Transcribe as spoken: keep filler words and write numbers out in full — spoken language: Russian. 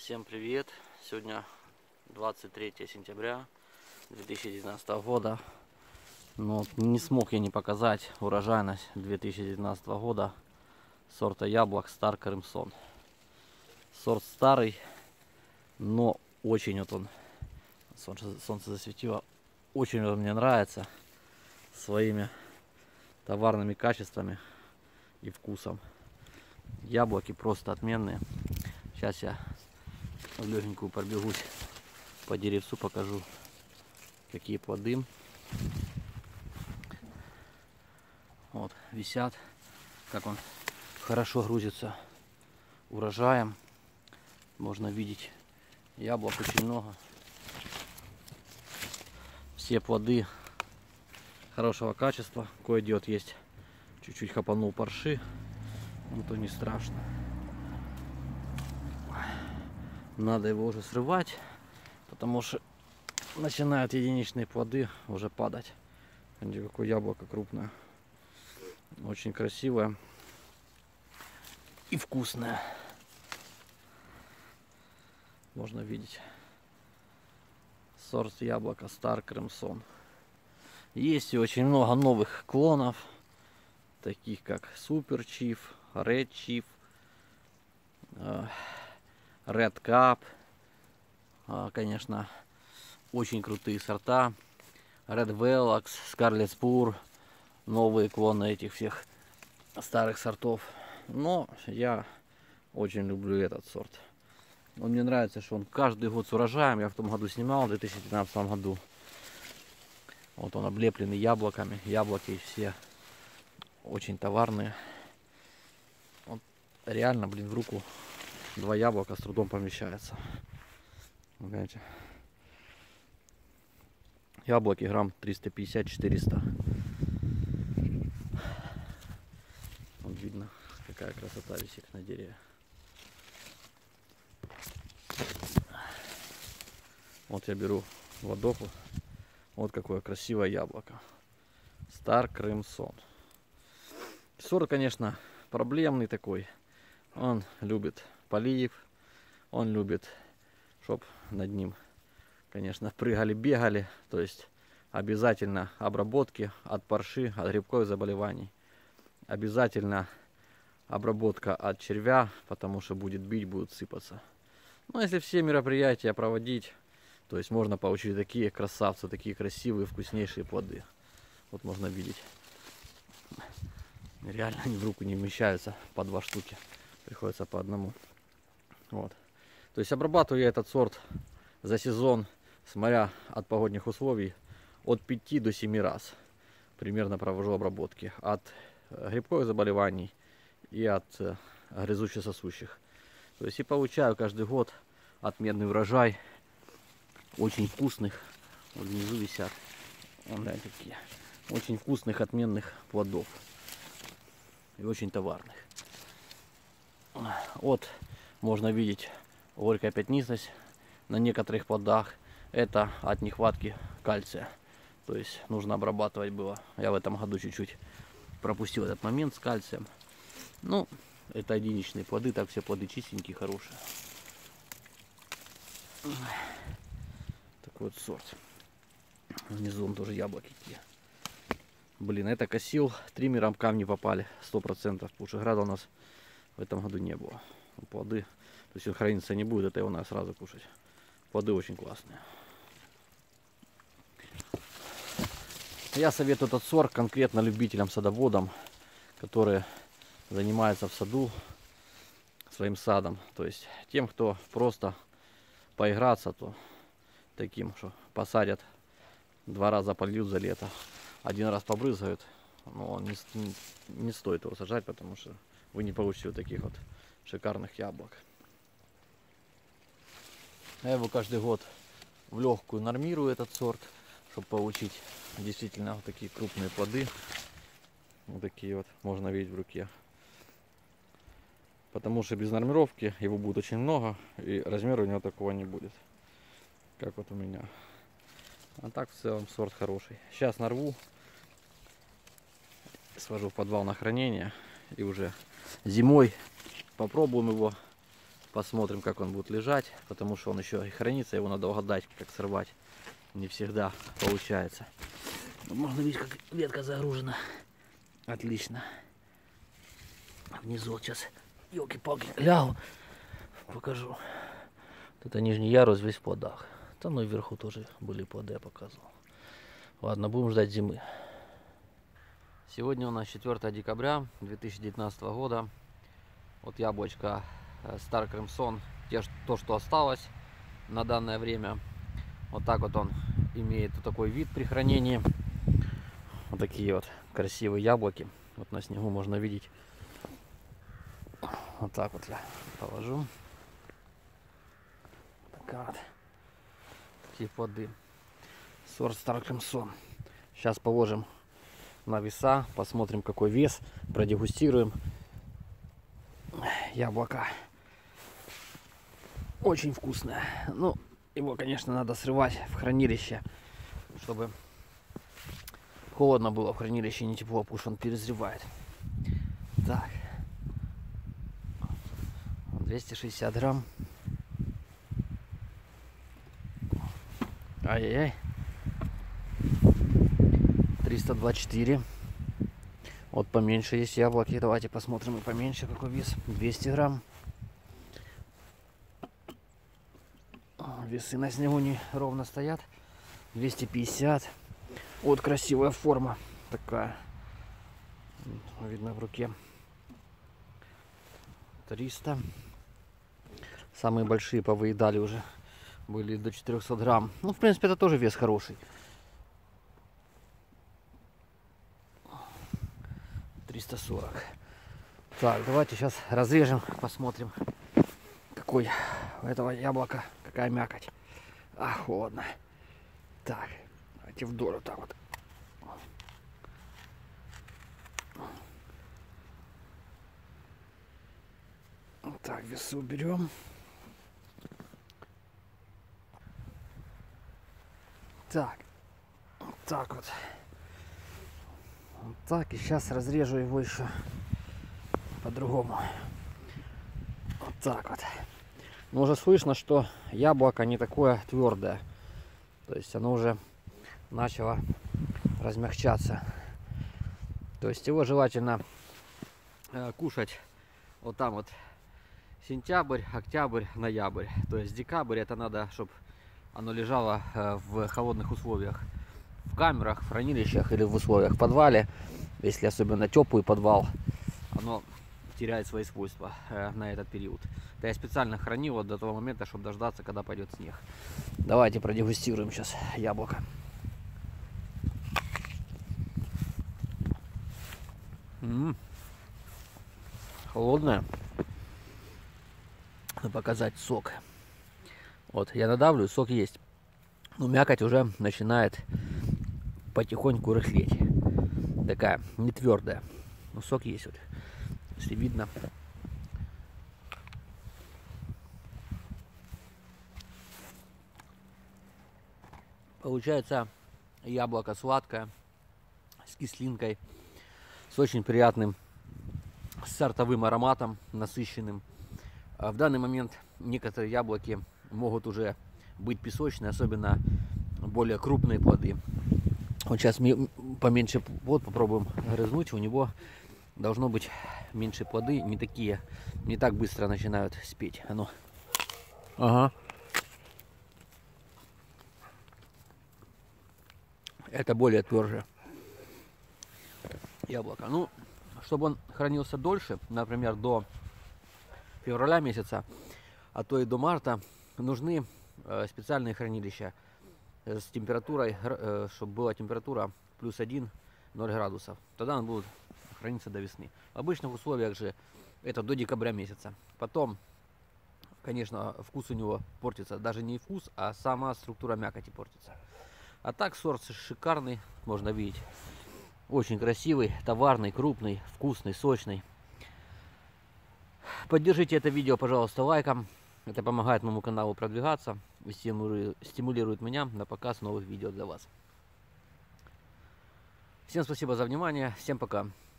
Всем привет! Сегодня двадцать третье сентября две тысячи девятнадцатого года. Но не смог я не показать урожайность две тысячи девятнадцатого года сорта яблок Star Crimson. Сорт старый, но очень вот он, солнце, солнце засветило, очень он мне нравится своими товарными качествами и вкусом. Яблоки просто отменные. Сейчас я легенькую пробегусь по деревцу, покажу, какие плоды. Вот, висят, как он хорошо грузится урожаем. Можно видеть, яблок очень много. Все плоды хорошего качества. Кое-где вот есть, чуть-чуть хапанул парши, но то не страшно. Надо его уже срывать, потому что начинают единичные плоды уже падать. Смотрите, какое яблоко крупное. Очень красивое и вкусное. Можно видеть. Сорт яблока Star Crimson. Есть и очень много новых клонов, таких как Super Chief, Red Chief, Red Cup. Конечно, очень крутые сорта. Red Velox, Scarlet Spur. Новые клоны этих всех старых сортов. Но я очень люблю этот сорт. Он мне нравится, что он каждый год с урожаем. Я в том году снимал, в две тысячи пятнадцатом году. Вот он облепленный яблоками. Яблоки все очень товарные. Вот реально, блин, в руку два яблока с трудом помещается. Знаете, яблоки грамм триста пятьдесят — четыреста. Вот видно, какая красота висит на дереве. Вот я беру ладоху. Вот какое красивое яблоко. Star Crimson. Сорт, конечно, проблемный такой. Он любит полив. Он любит, чтоб над ним, конечно, прыгали, бегали. То есть обязательно обработки от парши, от грибковых заболеваний. Обязательно обработка от червя, потому что будет бить, будут сыпаться. Но если все мероприятия проводить, то есть можно получить такие красавцы, такие красивые, вкуснейшие плоды. Вот можно видеть. Реально они в руку не вмещаются по два штуки. Приходится по одному. Вот. То есть обрабатываю я этот сорт за сезон, смотря от погодных условий, от пяти до семи раз. Примерно провожу обработки. От грибковых заболеваний и от грызучих-сосущих. То есть и получаю каждый год отменный урожай. Очень вкусных. Вот внизу висят. Вон, да, такие. Очень вкусных, отменных плодов. И очень товарных. Вот можно видеть горькая пятнистость на некоторых плодах. Это от нехватки кальция. То есть нужно обрабатывать было. Я в этом году чуть-чуть пропустил этот момент с кальцием. Ну, это единичные плоды. Так все плоды чистенькие, хорошие. Такой вот сорт. Внизу он тоже яблоки такие. Блин, это косил. Триммером камни попали. Сто процентов. Потому что града у нас в этом году не было. Плоды. То есть он храниться не будет. Это его надо сразу кушать. Плоды очень классные. Я советую этот сорт конкретно любителям, садоводам, которые занимаются в саду своим садом. То есть тем, кто просто поиграться, то таким, что посадят, два раза польют за лето, один раз побрызгают. Но не, не, не стоит его сажать, потому что вы не получите вот таких вот шикарных яблок. Я его каждый год в легкую нормирую, этот сорт, чтобы получить действительно вот такие крупные плоды. Вот такие вот можно видеть в руке. Потому что без нормировки его будет очень много, и размера у него такого не будет. Как вот у меня. А так в целом сорт хороший. Сейчас нарву, свожу в подвал на хранение, и уже зимой попробуем его Посмотрим, как он будет лежать, потому что он еще и хранится, его надо угадать, как сорвать. Не всегда получается. Можно видеть, как ветка загружена. Отлично. Внизу сейчас, елки-палки, лягу, покажу. Это нижний ярус весь в плодах. Там, ну и вверху тоже были плоды, я показывал. Ладно, будем ждать зимы. Сегодня у нас четвёртое декабря две тысячи девятнадцатого года. Вот яблочко Star Crimson, то, что осталось на данное время. Вот так вот он имеет вот такой вид при хранении. Вот такие вот красивые яблоки. Вот на снегу можно видеть. Вот так вот я положу. Так вот. Такие плоды. Сорт Star Crimson. Сейчас положим на веса, посмотрим, какой вес, продегустируем. Яблоко очень вкусное. Ну, его, конечно, надо срывать в хранилище, чтобы холодно было в хранилище, не тепло, потому что он перезревает. Так, двести шестьдесят грамм. Ай-яй-яй. триста двадцать четыре. Вот поменьше есть яблоки. Давайте посмотрим и поменьше, какой вес. двести грамм. Весы на снегу не ровно стоят. двести пятьдесят. Вот красивая форма такая. Видно в руке. триста. Самые большие повыедали уже. Были до четырёхсот грамм. Ну, в принципе, это тоже вес хороший. триста сорок. Так, давайте сейчас разрежем, посмотрим, какой у этого яблока, какая мякоть. А, холодно. Так, давайте вдоль вот так вот. Так, весы уберем. Так, так вот. Вот так, и сейчас разрежу его еще по-другому. Вот так вот. Но уже слышно, что яблоко не такое твердое. То есть оно уже начало размягчаться. То есть его желательно э, кушать вот там вот сентябрь, октябрь, ноябрь. То есть декабрь это надо, чтобы оно лежало э, в холодных условиях. В камерах, в хранилищах или в условиях в подвале, если особенно теплый подвал, оно теряет свои свойства э, на этот период. Это я специально хранил вот до того момента, чтобы дождаться, когда пойдет снег. Давайте продегустируем сейчас яблоко. М-м-м. Холодное. Надо показать сок. Вот, я надавлю, сок есть. Но мякоть уже начинает потихоньку рыхлеть. Такая, не твердая. Но сок есть вот. Если видно. Получается яблоко сладкое, с кислинкой, с очень приятным сортовым ароматом, насыщенным. В данный момент некоторые яблоки могут уже быть песочные, особенно более крупные плоды. Вот сейчас поменьше плод попробуем грызнуть. У него должно быть меньше плоды, не такие, не так быстро начинают спеть. Оно. Ага. Это более тверже яблоко. Ну, чтобы он хранился дольше, например, до февраля месяца, а то и до марта, нужны специальные хранилища с температурой, чтобы была температура плюс один ноль градусов. Тогда он будет храниться до весны. В обычных условиях же это до декабря месяца. Потом, конечно, вкус у него портится. Даже не вкус, а сама структура мякоти портится. А так сорт шикарный, можно видеть. Очень красивый, товарный, крупный, вкусный, сочный. Поддержите это видео, пожалуйста, лайком. Это помогает моему каналу продвигаться и стимулирует меня на показ новых видео для вас. Всем спасибо за внимание. Всем пока.